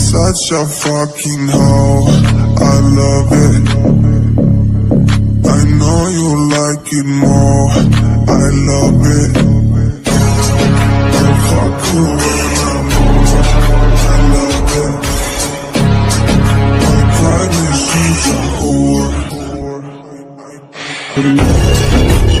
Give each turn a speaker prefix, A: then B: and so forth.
A: such a fucking hoe, I love it. I know you like it more, I love it. I fuck you when I'm over, I love it. My pride is she's a whore.